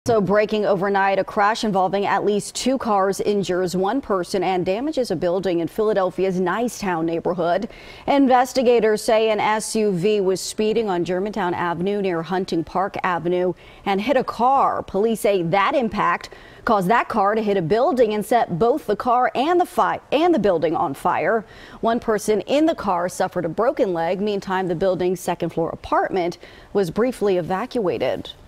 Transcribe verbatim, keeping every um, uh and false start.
So breaking overnight, a crash involving at least two cars injures one person and damages a building in Philadelphia's Nicetown neighborhood. Investigators say an S U V was speeding on Germantown Avenue near Hunting Park Avenue and hit a car. Police say that impact caused that car to hit a building and set both the car and the fi- and the building on fire. One person in the car suffered a broken leg. Meantime, the building's second floor apartment was briefly evacuated.